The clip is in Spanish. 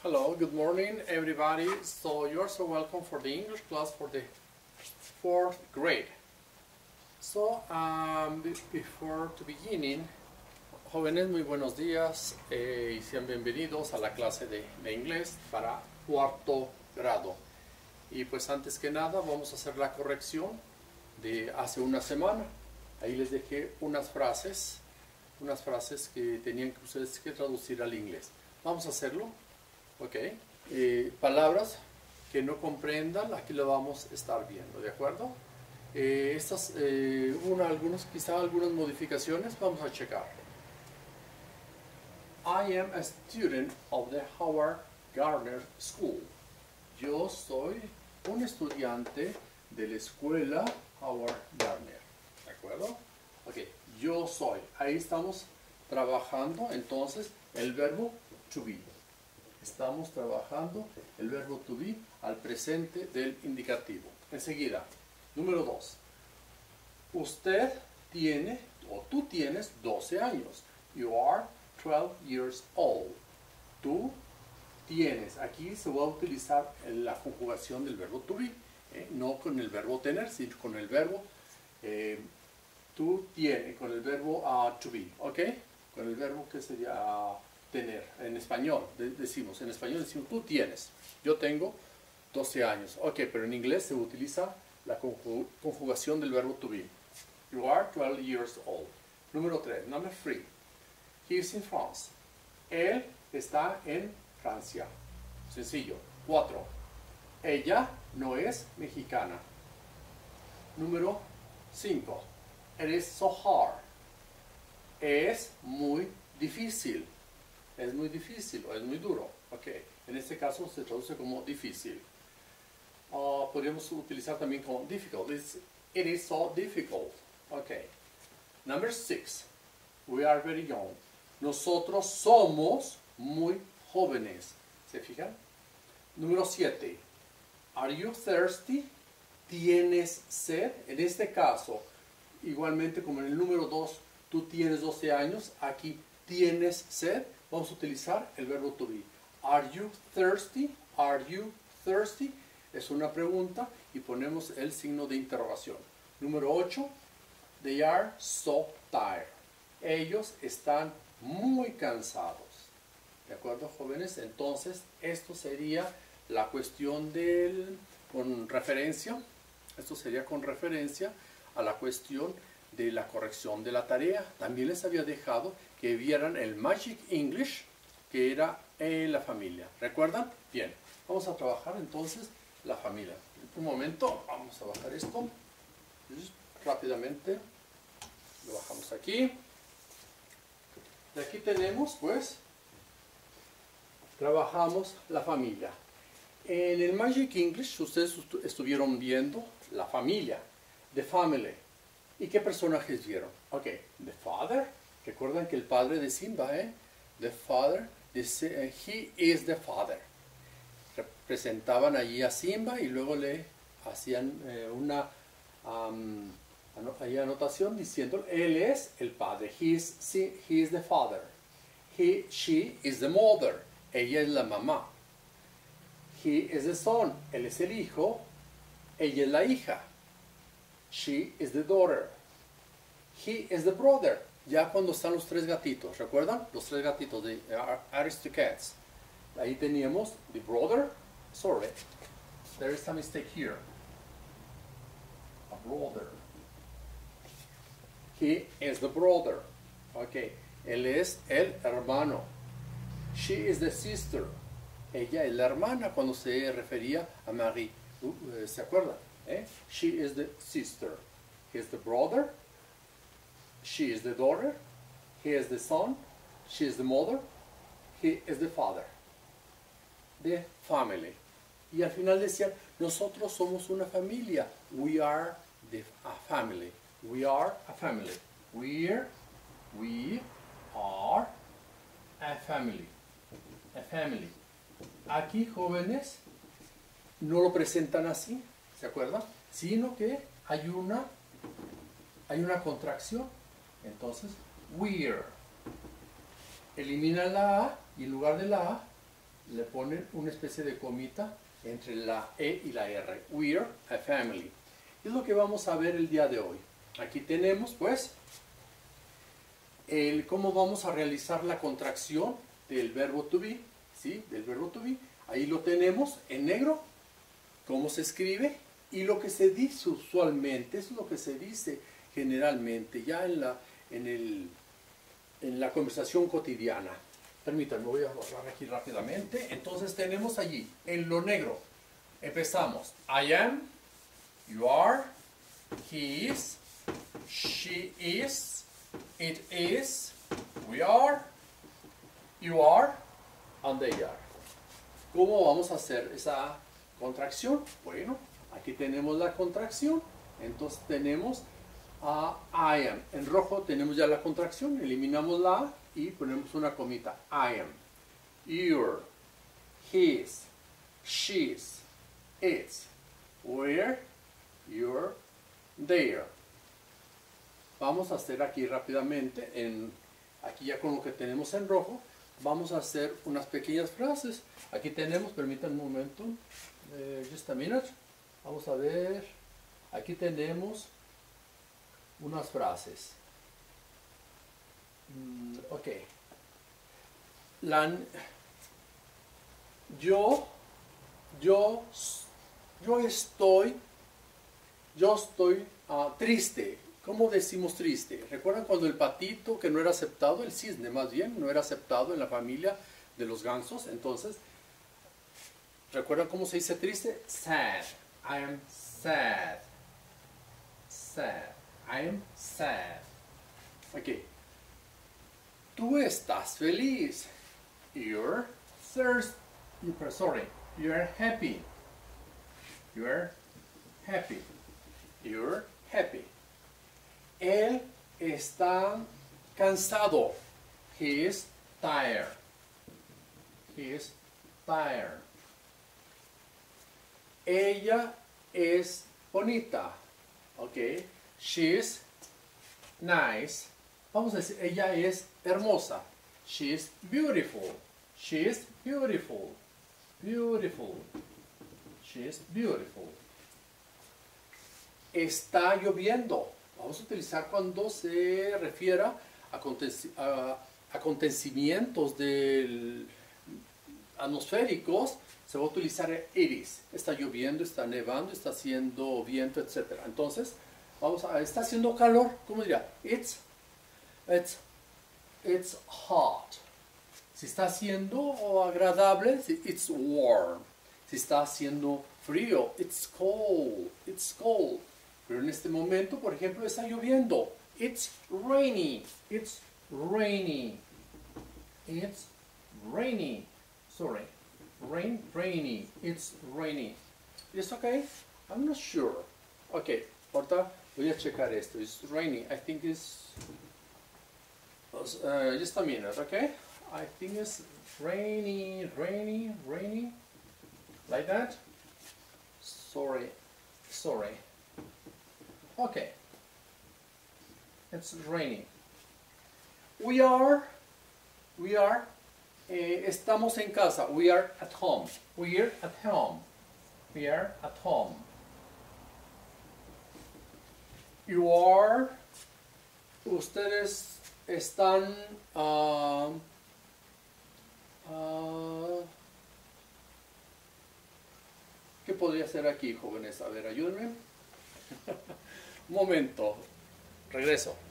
Hello, good morning everybody. So you are so welcome for the English class for the 4th grade. So before to beginning, jóvenes, muy buenos días y sean bienvenidos a la clase de inglés para 4º grado. Y pues antes que nada vamos a hacer la corrección de hace una semana. Ahí les dejé unas frases que tenían que ustedes que traducir al inglés. Vamos a hacerlo. Ok, palabras que no comprendan, aquí lo vamos a estar viendo, ¿de acuerdo? Quizá algunas modificaciones, vamos a checar. I am a student of the Howard Gardner School. Yo soy un estudiante de la escuela Howard Gardner, ¿de acuerdo? Ok, yo soy, ahí estamos trabajando entonces el verbo to be. Estamos trabajando el verbo to be al presente del indicativo. Enseguida, número 2. Usted tiene, o tú tienes 12 años. You are 12 years old. Tú tienes. Aquí se va a utilizar la conjugación del verbo to be. No con el verbo tener, sino con el verbo tú tienes, con el verbo to be. ¿Ok? Con el verbo que sería tener. En español decimos tú tienes. Yo tengo 12 años. Ok, pero en inglés se utiliza la conjugación del verbo to be. You are 12 years old. Número 3, number 3. He is in France. Él está en Francia. Sencillo. 4. Ella no es mexicana. Número 5. It is so hard. Es muy difícil. Es muy difícil o es muy duro. Ok, en este caso se traduce como difícil. Podríamos utilizar también como difficult. It is so difficult. Ok. Number 6. We are very young. Nosotros somos muy jóvenes. ¿Se fijan? Número 7. Are you thirsty? ¿Tienes sed? En este caso, igualmente como en el número 2, tú tienes 12 años. Aquí tienes sed. Vamos a utilizar el verbo to be. Are you thirsty? Are you thirsty? Es una pregunta y ponemos el signo de interrogación. Número 8. They are so tired. Ellos están muy cansados. ¿De acuerdo, jóvenes? Entonces, esto sería la cuestión con referencia. Esto sería con referencia a la cuestión de la corrección de la tarea. También les había dejado que vieran el Magic English, que era en la familia. ¿Recuerdan? Bien, vamos a trabajar entonces la familia. Un momento, vamos a bajar esto. Rápidamente, lo bajamos aquí. Y aquí tenemos, pues, trabajamos la familia. En el Magic English, ustedes estuvieron viendo la familia, the family. ¿Y qué personajes vieron? Ok, the father. Recuerdan que el padre de Simba, The father, he is the father. Representaban allí a Simba y luego le hacían una anotación diciendo, él es el padre. He is the father. She is the mother. Ella es la mamá. He is the son. Él es el hijo. Ella es la hija. She is the daughter. He is the brother. Ya cuando están los 3 gatitos, ¿recuerdan? Los 3 gatitos de Aristocats. Ahí teníamos the brother. Sorry, there is a mistake here. A brother. He is the brother. Ok, él es el hermano. She is the sister. Ella es la hermana cuando se refería a Marie. ¿Se acuerdan? She is the sister. He is the brother. She is the daughter. He is the son. She is the mother. He is the father. The family. Y al final decían, nosotros somos una familia. We are a family. We are a family. We are a family. A family. Aquí, jóvenes, no lo presentan así, ¿se acuerdan? Sino que hay una contracción. Entonces, we're. Elimina la A y en lugar de la A le ponen una especie de comita entre la E y la R. We're a family. Es lo que vamos a ver el día de hoy. Aquí tenemos, pues, cómo vamos a realizar la contracción del verbo to be, ¿sí? Del verbo to be. Ahí lo tenemos en negro, cómo se escribe y lo que se dice usualmente, es lo que se dice generalmente ya en la conversación cotidiana. Permítanme, voy a borrar aquí rápidamente. Entonces tenemos allí, en lo negro, empezamos. I am, you are, he is, she is, it is, we are, you are, and they are. ¿Cómo vamos a hacer esa contracción? Bueno, aquí tenemos la contracción. Entonces tenemos I am. En rojo tenemos ya la contracción. Eliminamos la A y ponemos una comita. I am, your, his, she's, its, where, your, their. Vamos a hacer aquí rápidamente, aquí ya con lo que tenemos en rojo, vamos a hacer unas pequeñas frases. Aquí tenemos, permítanme un momento, just a minute. Vamos a ver, aquí tenemos unas frases. Ok. Yo estoy triste. ¿Cómo decimos triste? ¿Recuerdan cuando el patito que no era aceptado, el cisne más bien, no era aceptado en la familia de los gansos? Entonces, ¿recuerdan cómo se dice triste? Sad. I am sad. Sad. I am sad. Ok. Tú estás feliz. You're You're happy. You're happy. You're happy. Él está cansado. He is tired. He is tired. Ella es bonita. Ok. She is nice. Vamos a decir, ella es hermosa. She is beautiful. She is beautiful. Beautiful. She is beautiful. Está lloviendo. Vamos a utilizar cuando se refiera a acontecimientos atmosféricos, se va a utilizar it is. Está lloviendo, está nevando, está haciendo viento, etc. Entonces, está haciendo calor. ¿Cómo diría? It's hot. Si está haciendo agradable, it's warm. Si está haciendo frío, it's cold. It's cold. Pero en este momento, por ejemplo, está lloviendo. It's rainy. It's rainy. It's rainy. Sorry. Rainy. It's rainy. ¿Es okay? I'm not sure. Okay. Ahorita voy a checar esto. It's rainy. I think it's... just a minute, okay? I think it's rainy. Like that? Sorry. Okay. It's raining. We are, estamos en casa. We are at home. We're at home. We are at home. You are, ustedes están, ¿qué podría ser aquí, jóvenes? A ver, ayúdenme. Un momento, regreso.